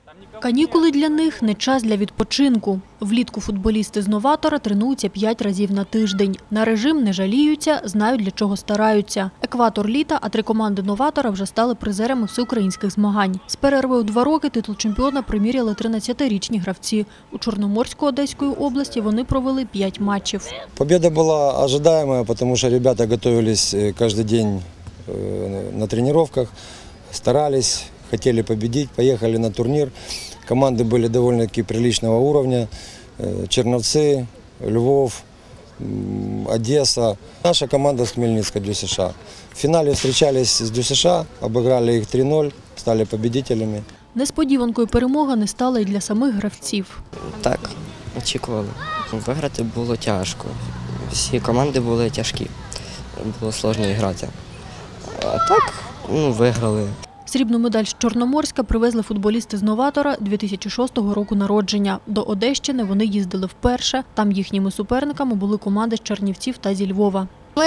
Канікули для них – не час для відпочинку. Влітку футболісти з «Новатора» тренуються 5 разів на тиждень. На режим не жаліються, знають, для чого стараються. Екватор літа, а 3 команди «Новатора» вже стали призерами всеукраїнських змагань. З перерви у 2 роки титул чемпіона приміряли 13-річні гравці. У Чорноморську-Одеської області вони провели 5 матчів. Победа была ожидаемая, потому что ребята готовились каждый день на тренировках, старались, хотели победить, поехали на турнир. Команды были довольно-таки приличного уровня. Черновцы, Львов, Одесса. Наша команда с Хмельницка, ДЮСШ. В финале встречались с ДЮСШ, обыграли их 3-0, стали победителями. Несподіванкою перемога не стала і для самих гравців. Так, очікували. Виграти було тяжко. Всі команди були тяжкі. Було складно грати. А так, виграли. Срібну медаль з Чорноморська привезли футболісти з «Новатора» 2006 року народження. До Одещини вони їздили вперше. Там їхніми суперниками були команди з Чернівців та зі Львова. Ми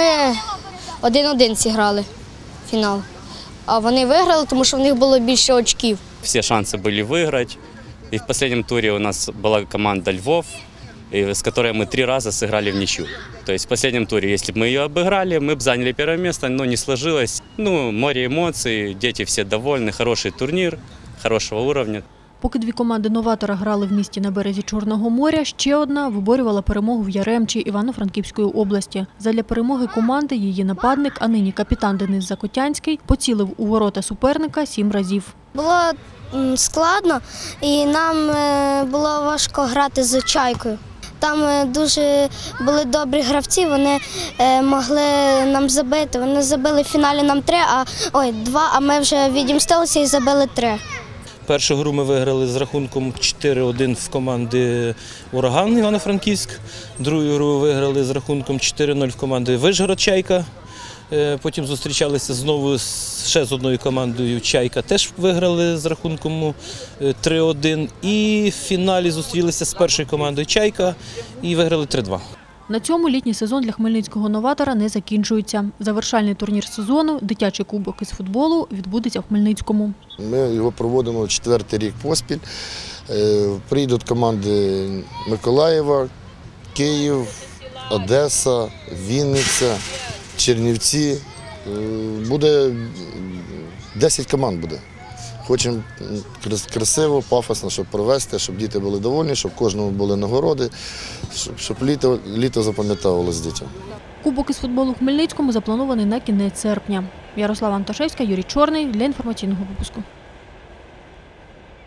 1-1 зіграли фінал. А вони виграли, тому що в них було більше очків. Всі шанси були виграти. І в останньому турі у нас була команда «Львов», с которой мы 3 раза сыграли в ничью. То есть в последнем туре, если бы мы ее обыграли, мы бы заняли первое место, но не сложилось. Море эмоций, дети все довольны, хороший турнир, хорошего уровня. Поки 2 команди «Новатора» грали в місті на березі Чорного моря, ще одна виборювала перемогу в Яремчі Івано-Франківської області. Задля перемоги команди її нападник, а нині капітан Денис Закотянський, поцілив у ворота суперника 7 разів. Було складно і нам було важко грати з «Чайкою». Там дуже були добрі гравці, вони могли нам забити. Вони забили в фіналі нам 2, а ми вже відімстилися і забили 3. Першу гру ми виграли з рахунком 4-1 в команди «Ураган» Івано-Франківськ. Другу гру виграли з рахунком 4-0 в команди «Вишгород» Чайка. Потім зустрічалися знову ще з одною командою «Чайка». Теж виграли з рахунком 3-1. І в фіналі зустрілися з першою командою «Чайка» і виграли 3-2. На цьому літній сезон для хмельницького «Новатора» не закінчується. Завершальний турнір сезону, дитячий кубок із футболу, відбудеться в Хмельницькому. Ми його проводимо 4-й рік поспіль. Приїдуть команди Миколаєва, Київ, Одеса, Вінниця, Чернівці. Буде 10 команд буде. Хочемо красиво, пафосно, щоб провести, щоб діти були довольні, щоб кожному були нагороди, щоб літо запам'ятовувалося дітям. Кубок із футболу в Хмельницькому запланований на кінець серпня. Ярослава Антошевська, Юрій Чорний для інформаційного випуску.